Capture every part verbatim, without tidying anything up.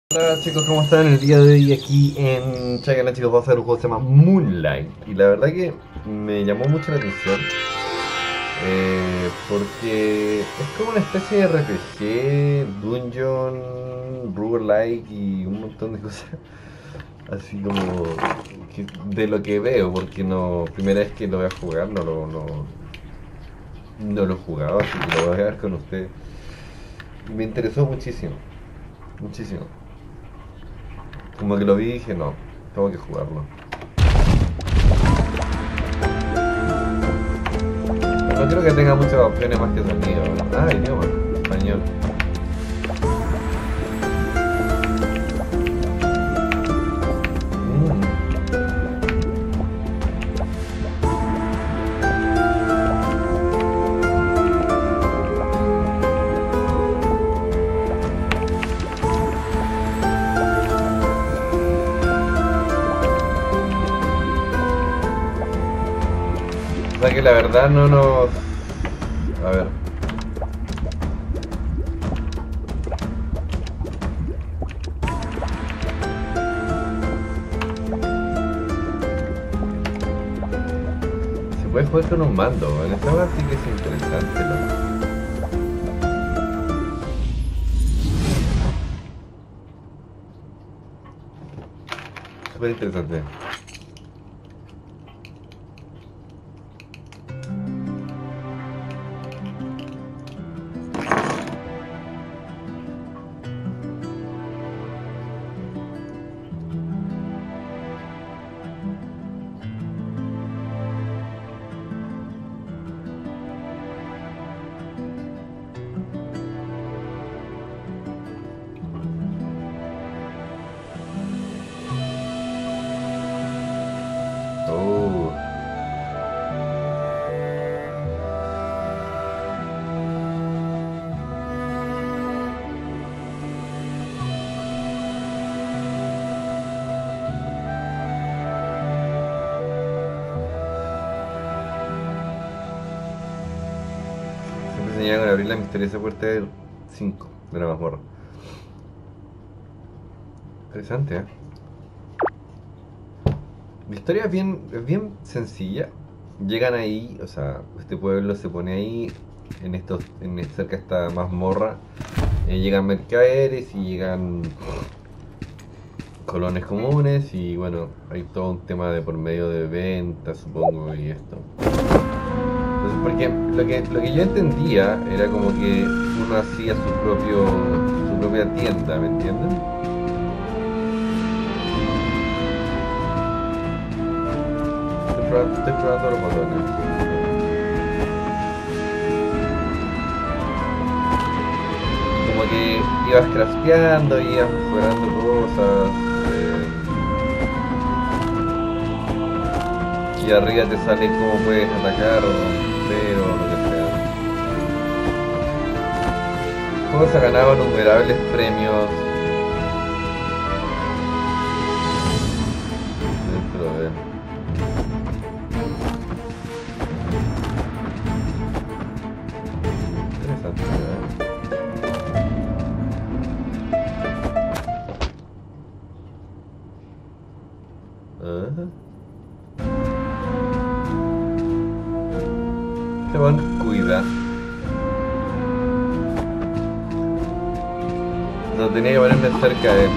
Hola chicos, ¿cómo están? El día de hoy aquí en Chagana, chicos, vamos a ver un juego que se llama Moonlight. Y la verdad que me llamó mucho la atención, eh, porque es como una especie de R P G, dungeon, roguelike y un montón de cosas. Así como que de lo que veo, porque no, primera vez que lo voy a jugar, no lo, no, no lo he jugado, así que lo voy a ver con ustedes. Y me interesó muchísimo, muchísimo. Como que lo vi y dije, no, tengo que jugarlo. No creo que tenga muchas opciones más que sonido. Ah, idioma, español. Mm. O sea que la verdad no nos... A ver. Se puede jugar con un mando. En esta parte sí que es interesante, ¿no? Súper interesante. Oh. Siempre se llega a abrir la misteriosa puerta del cinco de la mazmorra. Interesante, ¿eh? La historia es bien, es bien sencilla. Llegan ahí, o sea, este pueblo se pone ahí, en estos, en cerca de esta mazmorra. Eh, llegan mercaderes y llegan colones comunes y bueno, hay todo un tema de por medio de ventas, supongo, y esto. Entonces, porque lo que, lo que yo entendía era como que uno hacía su propio, su propia tienda, ¿me entienden? Estoy probando, estoy probando los botones. Como que ibas crafteando, ibas mejorando cosas. eh, y arriba te sale cómo puedes atacar o romper o lo que sea. El juego se ha ganado innumerables premios dentro de él. Interesante, ¿verdad? Ajá. Este buen cuida. No tenía que ponerme cerca de él.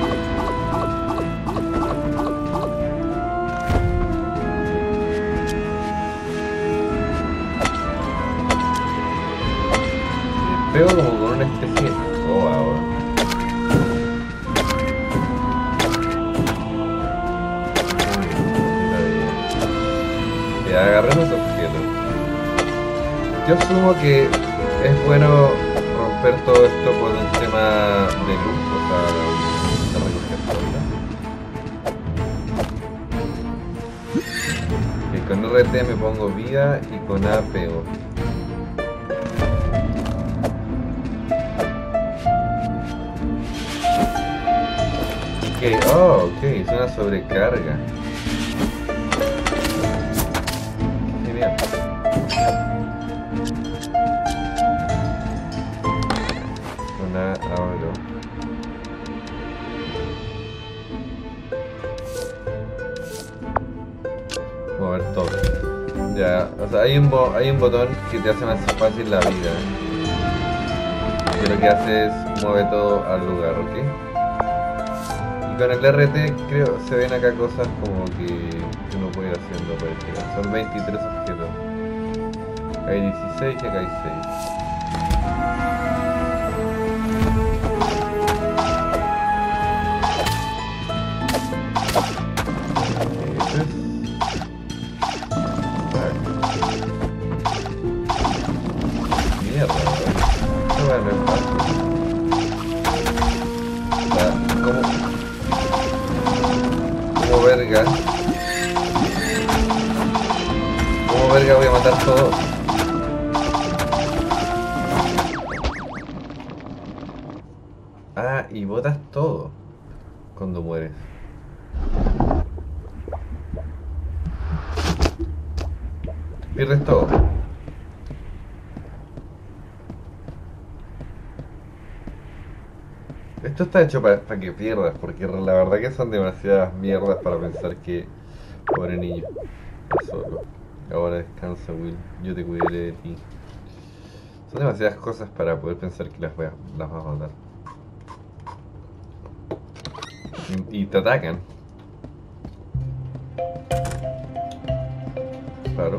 Y pego como con una especie de escoba ahora. Ya agarremos objetos. Yo asumo que es bueno romper todo esto por un tema de luz, o sea, de recoger cosas. Y con R T me pongo vida y con A pego. Ok, oh, ok, es una sobrecarga. Genial. Con A abro. mover todo. Ya, o sea, hay un, bo hay un botón que te hace más fácil la vida. Que lo que hace es mueve todo al lugar, ¿ok? Y con el R T creo se ven acá cosas como que, que uno puede ir haciendo, por ejemplo. Son veintitrés objetos. Hay dieciséis y acá hay seis. Verga. ¿Cómo verga voy a matar todo? Ah, y botas todo cuando mueres. Pierdes todo. Esto está hecho para pa que pierdas, porque la verdad que son demasiadas mierdas para pensar que... Pobre niño, está solo. Ahora descansa, Will, yo te cuidaré de ti. Son demasiadas cosas para poder pensar que las, voy a, las vas a matar. Y, y te atacan. Claro.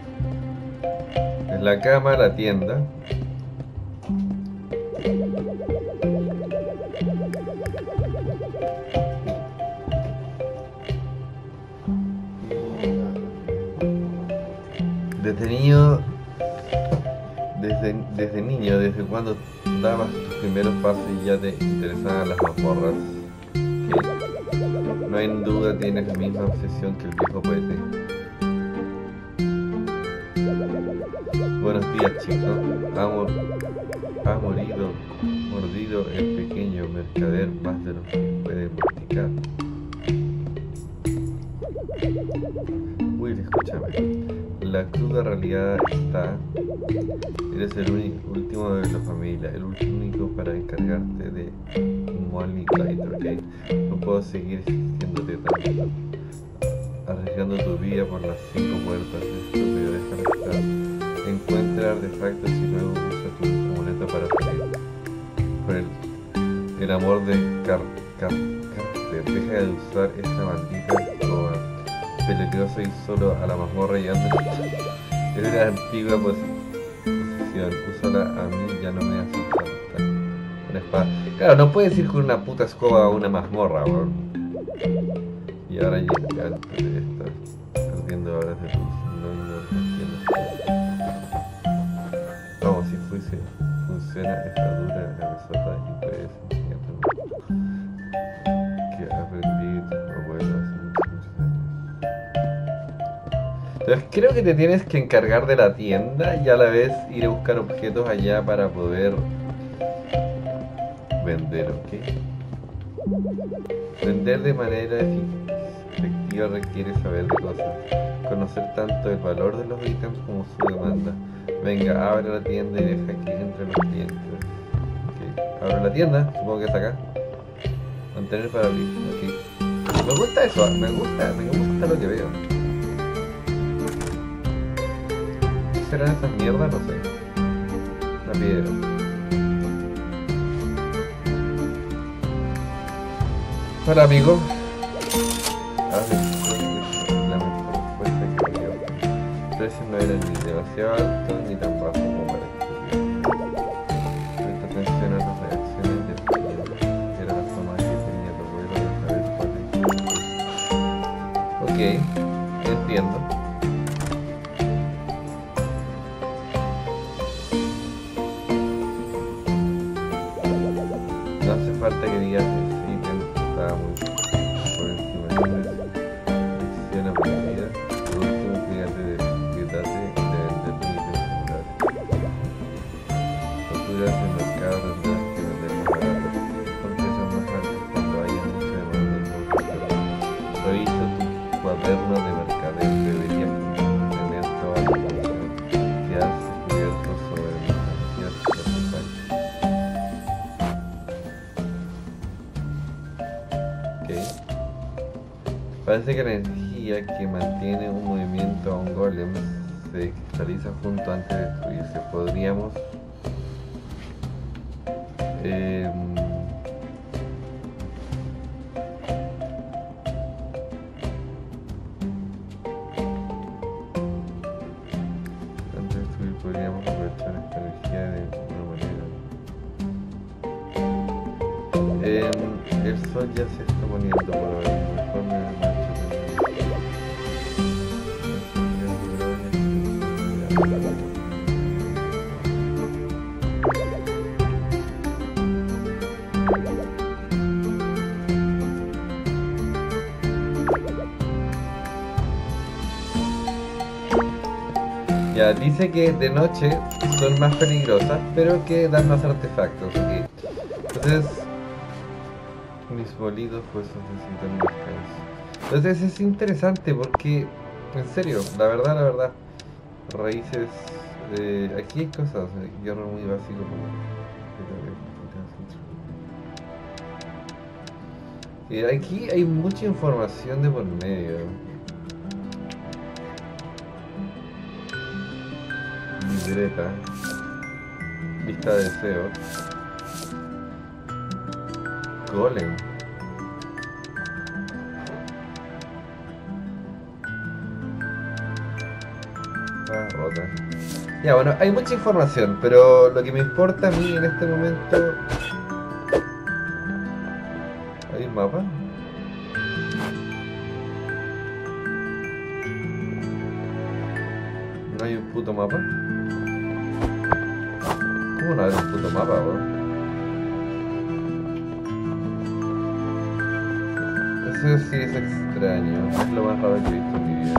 Es la cama, la tienda. Desde niño, desde, desde niño, desde cuando dabas tus primeros pasos y ya te interesaban las mazmorras, que no hay duda tienes la misma obsesión que el viejo poeta. Buenos días, chicos. Ha, mor ha morido, mordido el pequeño mercader más de lo que puede masticar. Will, escúchame. La cruda realidad está... Eres el único, último de la familia, el único para encargarte de Molly Clyde, ¿ok? No puedo seguir existiéndote tanto, arriesgando tu vida por las cinco puertas de esto, pero déjame estar. Encuentra artefactos y luego usa tu amuleto para salir. Por el, el amor de Car Car Carter, deja de usar esa maldita escoba. Peligroso y solo a la mazmorra y antes es de la antigua posición. Úsala a mí, ya no me hace falta una espada. Claro, no puedes ir con una puta escoba a una mazmorra, weón. Y ahora ya estás perdiendo horas de luz. No, no, no, vamos, si fuese, funciona esta dura la mesota y puedes enseñarte que aprendí tu abuelo hace muchos, muchos años. Entonces creo que te tienes que encargar de la tienda y a la vez ir a buscar objetos allá para poder vender, ¿ok? Vender de manera efectiva requiere saber de cosas, conocer tanto el valor de los ítems como su demanda. Venga, abre la tienda y deja que entren los clientes. Ok, abre la tienda, supongo que está acá. Mantener para abrir, ok. Me gusta eso, me gusta, me gusta lo que veo. ¿Qué serán estas mierdas? No sé. Una piedra. Hola, amigo. Ah, sí, la mejor respuesta que me dio. El precio no era ni demasiado alto ni tan bajo como para estudiar. Presta atención a las reacciones del cliente. Era la forma que tenía tu abuelo de saber cuál es. Ok, entiendo. No hace falta que digas que sí, estaba muy por encima de eso. Lección aprendida. Por último, cuídate de cuídate de vender tu ítem celular. Facturas en mercado tendrás que vender más barato, porque son más altos cuando haya mucha demanda en los mercados. Revisa tu cuaderno de mercadeo, deberías tener toda la información que has descubierto sobre mercancías y artefactos. Parece que la energía energía que mantiene un movimiento a un golem se cristaliza junto antes de destruirse. Podríamos eh, antes de destruir podríamos aprovechar esta energía de alguna manera. Eh, el sol ya se está poniendo por ahora. Mejor me marcho también. Ya, dice que de noche son más peligrosas, pero que dan más artefactos. Okay. Entonces, mis bolidos pues necesitan un descanso. Entonces es interesante porque, en serio, la verdad, la verdad, raíces, eh, aquí hay cosas, eh, hierro muy básico como... Eh, aquí hay mucha información de por medio. Libreta, lista de deseos, golem. Ah, rota. Ya, bueno, hay mucha información, pero lo que me importa a mí en este momento... ¿Hay un mapa? ¿No hay un puto mapa? ¿Cómo no hay un puto mapa, bro? Eso sí es extraño, es lo más raro que he visto en mi vida.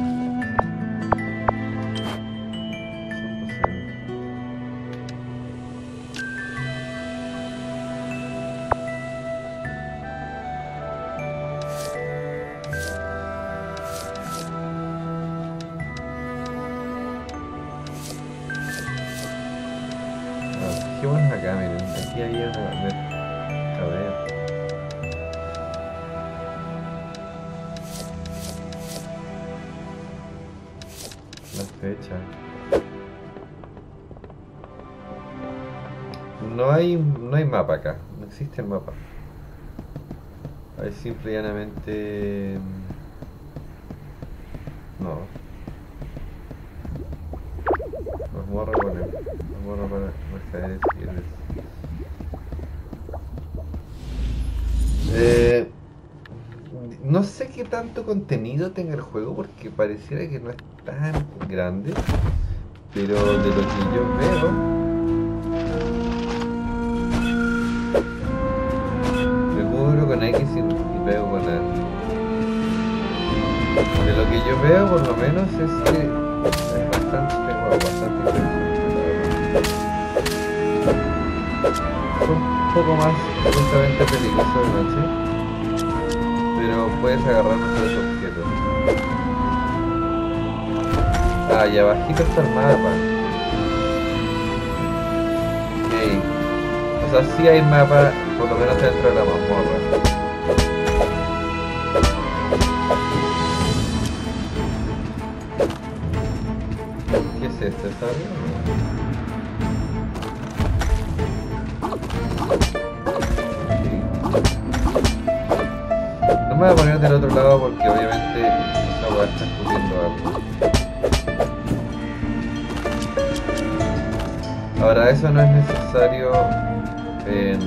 ¿Qué bueno acá, miren? Aquí había una... A ver... La fecha... No hay, no hay mapa acá, no existe el mapa. Hay simple y llanamente... No. Mazmorra golem. Mazmorra para mercaderes fieles. Eh, no sé qué tanto contenido tenga el juego porque pareciera que no es tan grande. Pero de lo que yo veo... Me cubro con X y, y pego con A. De lo que yo veo por lo menos es que es bastante, wow, bastante interesante. Un poco más justamente peligroso de noche, pero puedes agarrar mejores objetos. Ah, y abajito está el mapa. Ok. O sea, sí hay mapa, por lo menos dentro de la mazmorra. ¿Qué es esto? ¿Está bien? No me voy a poner del otro lado porque obviamente esta weá está escupiendo algo. Ahora eso no es necesario en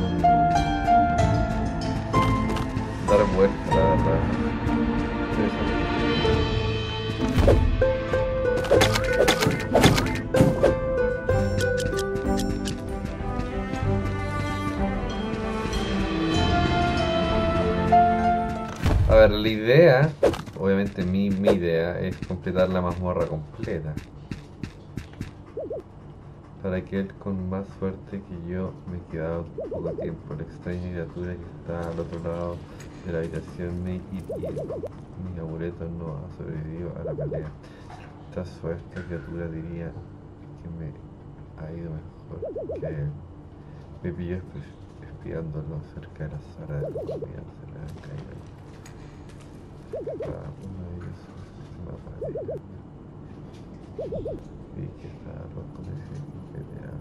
dar vuelta, la verdad. A ver, la idea, obviamente mi, mi idea es completar la mazmorra completa. Para aquel con más suerte que yo me he quedado poco tiempo. La extraña criatura que está al otro lado de la habitación me hirió. Mi amuleto no ha sobrevivido a la pelea. Esta suerte criatura diría que me ha ido mejor que él. Me pilló espiándolo cerca de la sala de la comida. Se le han caído. Ah, uno de ellos. matemática. Y que está loco de G T A.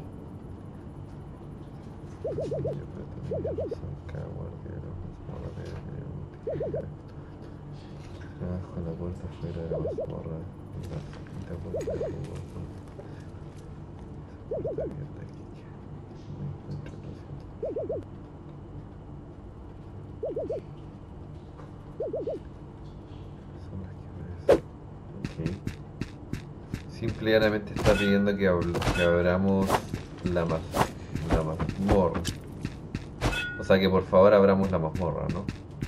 Yo creo que son cada guardia de los mazmorras de multiplicar. Abajo la puerta fuera de la mazmorra. Y la quinta puerta de la mazmorra. Esa puerta abierta aquí. No encuentro lo siento. Son las que aparecen. Ok. Simplemente está pidiendo que, que abramos la, maz la mazmorra. O sea que por favor abramos la mazmorra, ¿no?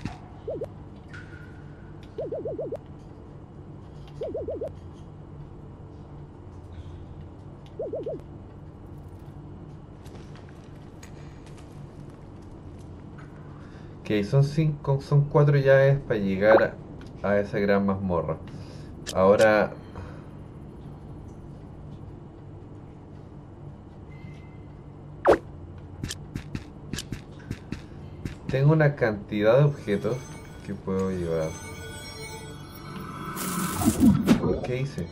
Ok, son cinco, son cuatro llaves para llegar a, a esa gran mazmorra. Ahora... tengo una cantidad de objetos que puedo llevar. ¿Qué hice?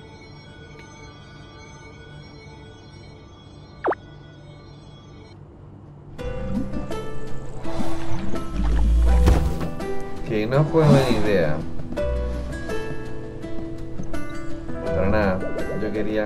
Que no fue buena idea. Para nada, yo quería...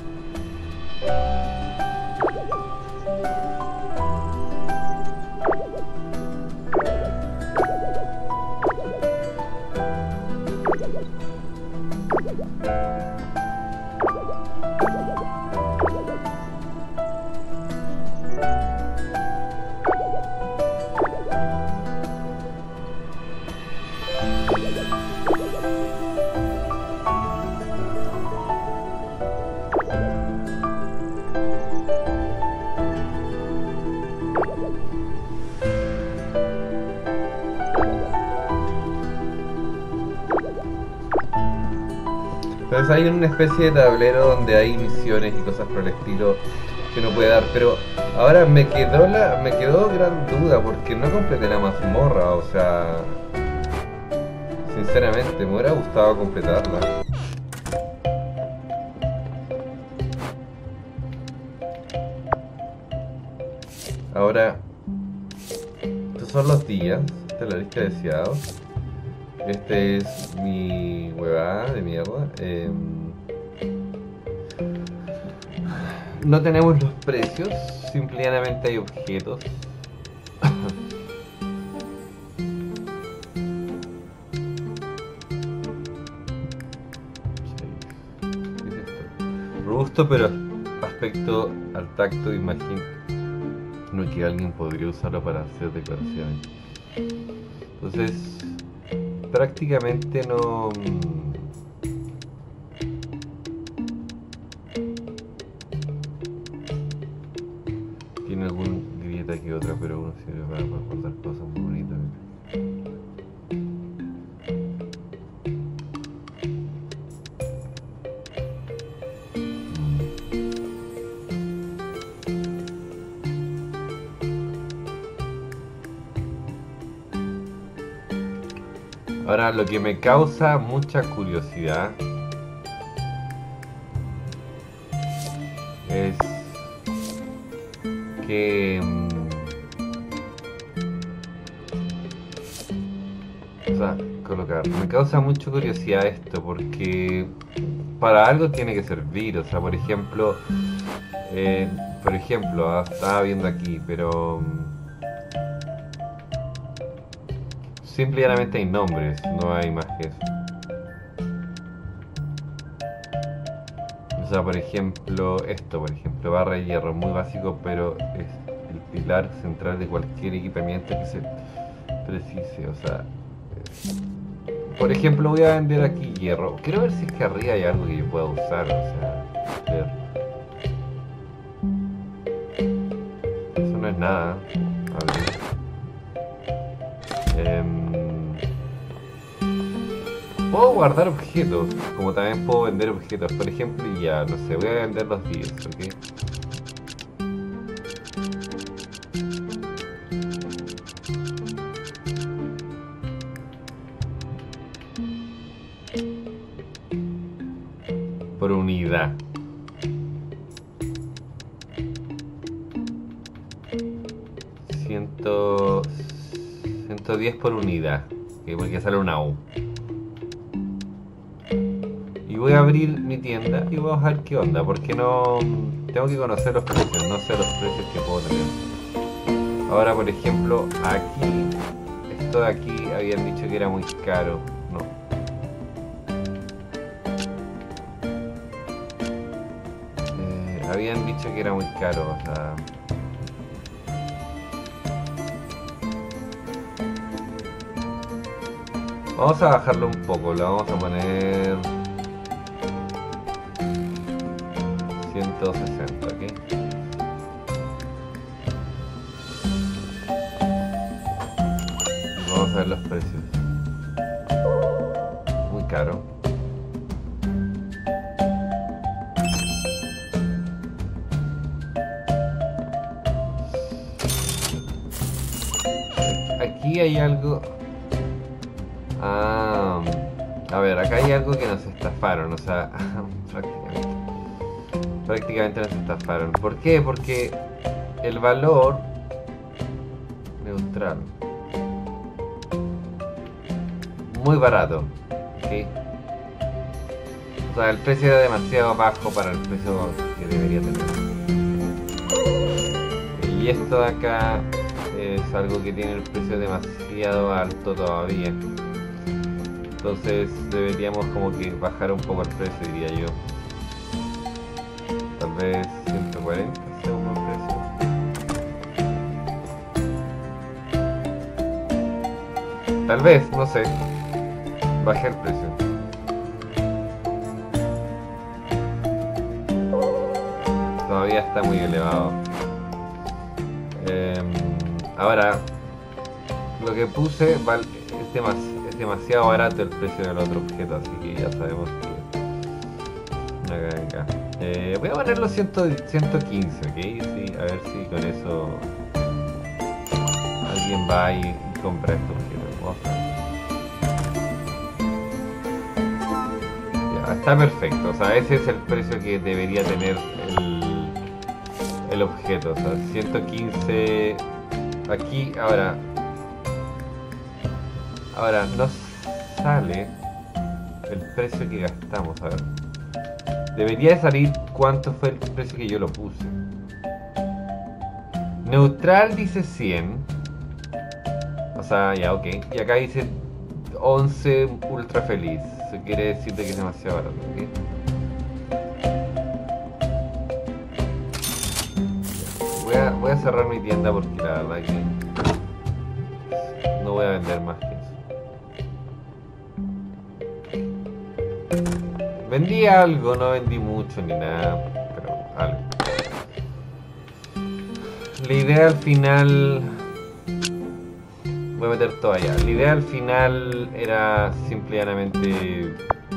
Entonces hay una especie de tablero donde hay misiones y cosas por el estilo que uno puede dar, pero ahora me quedó la, me quedó gran duda porque no completé la mazmorra, o sea, sinceramente me hubiera gustado completarla. Ahora, estos son los días, esta es la lista de deseados. Este es mi huevada de mierda. Eh, no tenemos los precios, simplemente hay objetos. ¿Qué es esto? Robusto, pero aspecto al tacto, imagino que alguien podría usarlo para hacer decoraciones. Entonces, prácticamente no... Tiene alguna grieta que otra, pero uno sirve para guardar cosas muy bonitas. Ahora, lo que me causa mucha curiosidad es que... O sea, colocar... Me causa mucha curiosidad esto porque para algo tiene que servir. O sea, por ejemplo... Eh, por ejemplo, ah, estaba viendo aquí, pero... Simplemente hay nombres, no hay más que eso. O sea, por ejemplo, esto, por ejemplo, barra de hierro, muy básico, pero es el pilar central de cualquier equipamiento que se precise. O sea, eh, por ejemplo, voy a vender aquí hierro. Quiero ver si es que arriba hay algo que yo pueda usar, o sea, ver. Eso no es nada. A ver. Eh, Puedo guardar objetos, como también puedo vender objetos. Por ejemplo, ya, no sé, voy a vender los diez, ¿ok? por unidad. ciento diez por unidad, okay, porque sale una U. Y voy a abrir mi tienda y voy a ver qué onda, porque no tengo que conocer los precios, no sé los precios que puedo tener. Ahora, por ejemplo, aquí, esto de aquí habían dicho que era muy caro, no. Eh, habían dicho que era muy caro, o sea. Vamos a bajarlo un poco, lo vamos a poner ciento sesenta, ¿ok? Vamos a ver los precios. Muy caro. Aquí hay algo... Ah, a ver, acá hay algo que nos estafaron, o sea, prácticamente, prácticamente nos estafaron. ¿Por qué? Porque el valor neutral, muy barato, ¿sí? O sea, el precio era demasiado bajo para el precio que debería tener. Y esto de acá es algo que tiene el precio demasiado alto todavía. Entonces deberíamos como que bajar un poco el precio, diría yo. Tal vez ciento cuarenta sea un buen precio. Tal vez, no sé. Bajé el precio. Todavía está muy elevado. Eh, ahora, lo que puse vale, es demasiado. Es demasiado barato el precio del otro objeto, así que ya sabemos que... Acá, acá. Eh, voy a ponerlo ciento quince, ¿ok? Sí, a ver si con eso alguien va y, y compra este objeto. Vamos a ver. Ya, está perfecto, o sea, ese es el precio que debería tener el, el objeto, o sea, ciento quince aquí. Ahora... Ahora, no sale el precio que gastamos, a ver. Debería de salir cuánto fue el precio que yo lo puse. Neutral dice cien. O sea, ya, ok. Y acá dice once ultra feliz. Eso quiere decir que es demasiado barato, ¿ok? Voy a, voy a cerrar mi tienda porque la verdad que no voy a vender más que eso. Vendí algo, no vendí mucho ni nada, pero algo. La idea al final... Voy a meter todo allá. La idea al final era simplemente...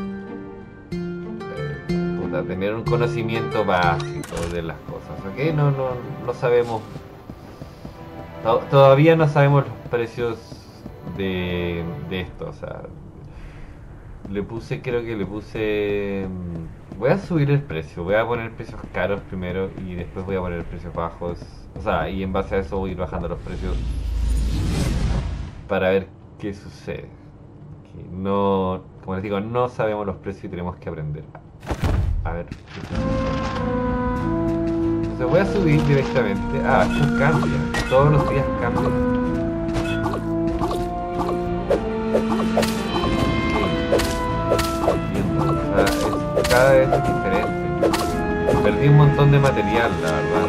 Eh, puta, tener un conocimiento básico de las cosas, ¿ok? No, no, no sabemos... To- todavía no sabemos los precios de, de esto, o sea... Le puse, creo que le puse... Voy a subir el precio, voy a poner precios caros primero y después voy a poner precios bajos. O sea, y en base a eso voy a ir bajando los precios para ver qué sucede. Que no, como les digo, no sabemos los precios y tenemos que aprender a ver qué sucede. Entonces voy a subir directamente. Ah, esto cambia, todos los días cambia. Cada vez es diferente. Perdí un montón de material, la verdad.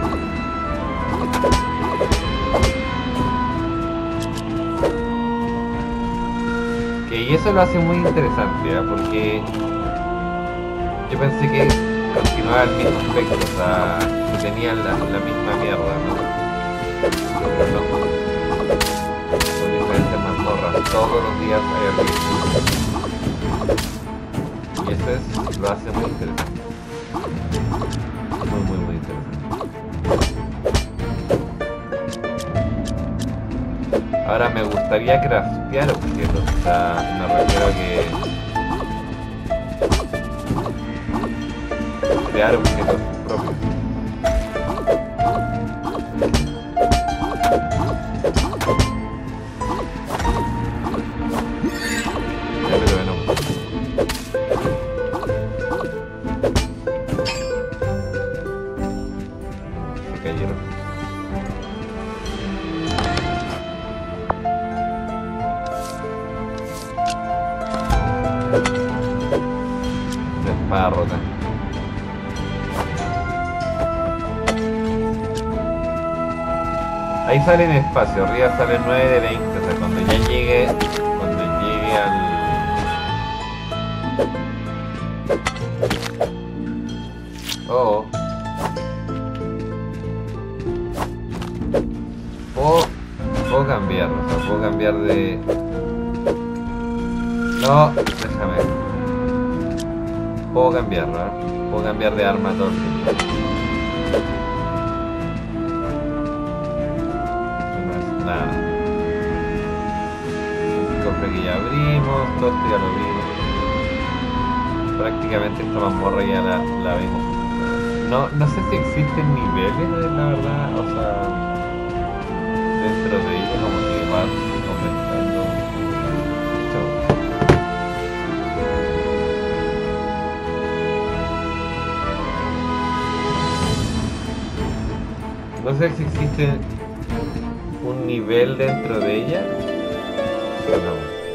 Que y eso lo hace muy interesante, ¿eh? Porque yo pensé que continuaba el mismo aspecto, o sea, que tenía la, la misma mierda, ¿no? Pero no. Son diferentes mazmorras, todos los días hay algo. Y eso es, lo hace muy interesante. Muy, muy, muy interesante. Ahora me gustaría craftear objetos, o sea, me refiero a que... crear objetos propios. Ya, pero bueno. Se cayeron. La espada rota. Ahí sale en espacio, arriba sale nueve de veinte, o sea, cuando ya llegue, cuando llegue al... Oh. Puedo, puedo cambiar, o sea, puedo cambiar de... No, déjame. Puedo cambiar, ¿no? Puedo cambiar de arma todo el tiempo. Nada. El cofre que ya abrimos, todo esto ya lo vimos. Prácticamente esta mazmorra ya la, la vimos. No, no sé si existen niveles, la verdad, o sea, dentro de ella como que van aumentando. No sé si existe un nivel dentro de ella. No.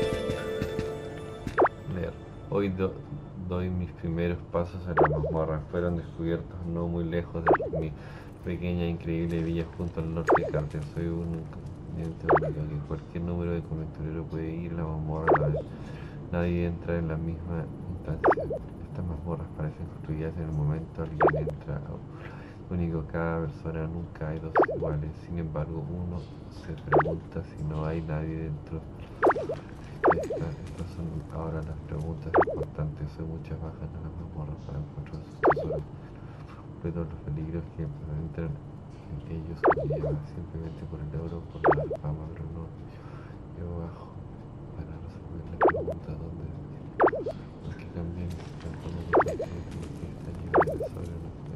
Leer. Hoy do, doy mis primeros pasos en la mazmorra. Fueron descubiertos no muy lejos de mi pequeña increíble villa junto al norte de Carter. Soy un cliente único que cualquier número de aventurero puede ir a la mazmorra a la vez. Nadie entra en la misma instancia. Estas mazmorras parecen construidas en el momento alguien entra. Único, cada persona, nunca hay dos iguales. Sin embargo, uno se pregunta si no hay nadie dentro. Esta, estas son ahora las preguntas importantes. Hay muchas bajas en las mazmorras para encontrar sus tesoros. Pero los peligros que entran en ellos se llevan simplemente por el oro, por la fama, pero no. Yo bajo para resolver la pregunta donde los que cambian están como que están llenos de tesoros.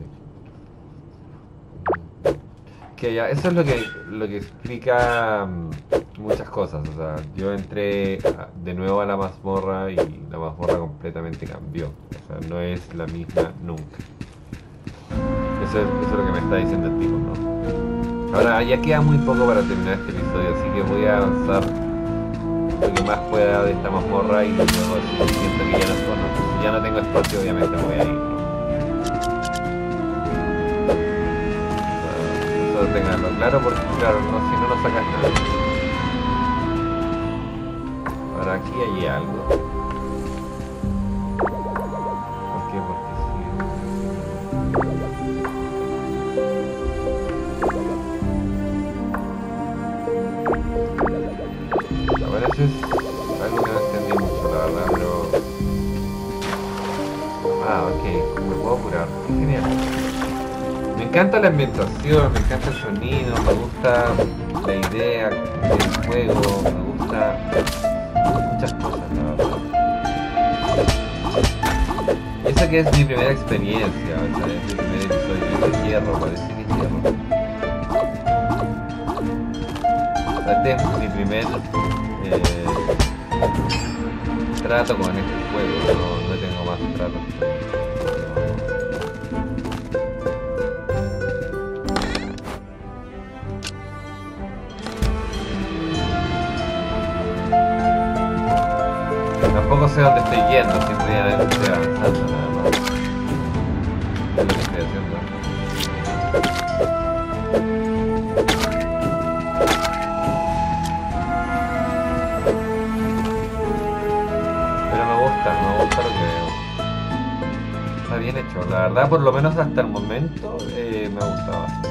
Que ya, eso es lo que, lo que explica um, muchas cosas. O sea, yo entré a, de nuevo a la mazmorra y la mazmorra completamente cambió. O sea, no es la misma nunca. Eso es, eso es lo que me está diciendo el tipo, ¿no? Ahora, ya queda muy poco para terminar este episodio, así que voy a avanzar lo que más pueda de esta mazmorra y luego si siento que ya no, bueno, si ya no tengo espacio, obviamente me voy a ir, ¿no? Tenganlo claro, porque claro, no, si no, no sacas nada. Ahora aquí hay algo. ¿Por qué? Porque sí. Ahora eso es algo que no entendí mucho, la verdad, pero... Ah, ok, me puedo curar. Qué genial. Me encanta la ambientación, me encanta el sonido, me gusta la idea del juego, me gusta muchas cosas, la verdad. Esa que es mi primera experiencia, ¿sabes? Mi primer episodio. Es hierro, parece que es hierro. Este es mi primer eh, trato con este juego, no, no tengo más tratos. Tampoco sé dónde estoy yendo, simplemente estoy avanzando nada más. Es lo que estoy haciendo. Pero me gusta, me gusta lo que veo. Está bien hecho, la verdad, por lo menos hasta el momento eh, me ha gustado bastante.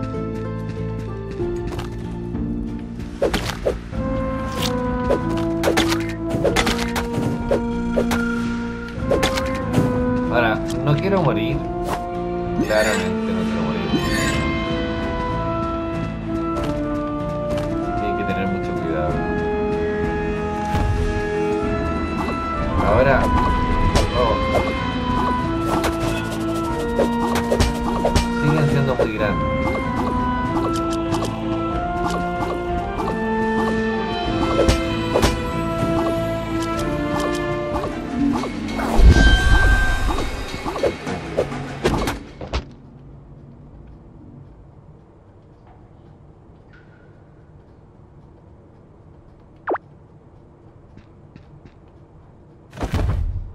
Ahora, no quiero morir. Claramente no quiero morir. Hay que tener mucho cuidado. Ahora... Oh. grande.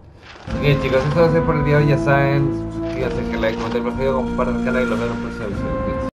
Ok chicos, eso va a ser por el día de hoy, ya saben, suscríbanse, que like, comenten el video, compartan el canal y los vemos en el próximo episodio.